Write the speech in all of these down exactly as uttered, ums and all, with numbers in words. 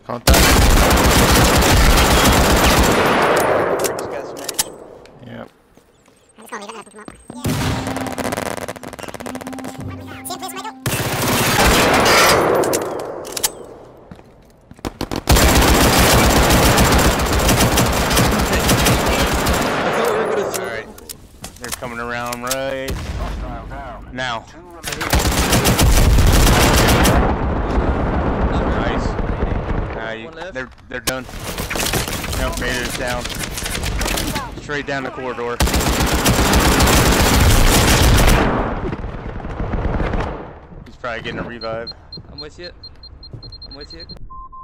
Contact. Yep. I'm just gonna leave it and come up. Same place, Michael? Alright. They're coming around right now. Nice. Nah, you, they're, they're done. Nope, Vader's down. Straight down the corridor. He's probably getting a revive. I'm with you. I'm with you.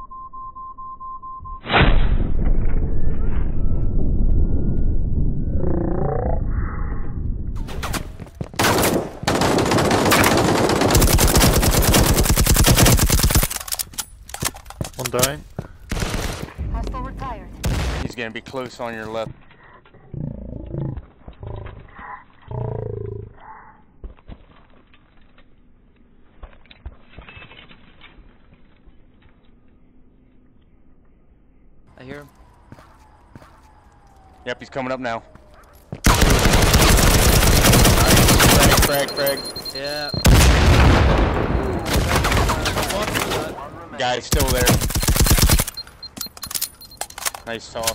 One dying. Hostile retired. He's gonna be close on your left. I hear him. Yep, he's coming up now. Frag, frag, frag. Yeah. Guy's still there. Nice toss.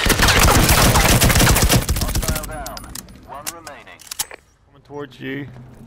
Coming towards you.